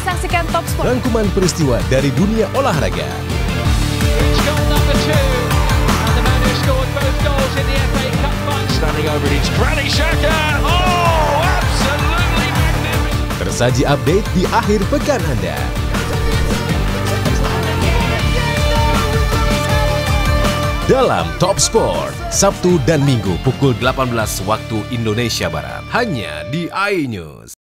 saksikan Top Sport. Rangkuman peristiwa dari dunia olahraga. Tersaji update di akhir pekan Anda. Dalam Top Sport, Sabtu dan Minggu pukul 18 waktu Indonesia Barat, hanya di iNews.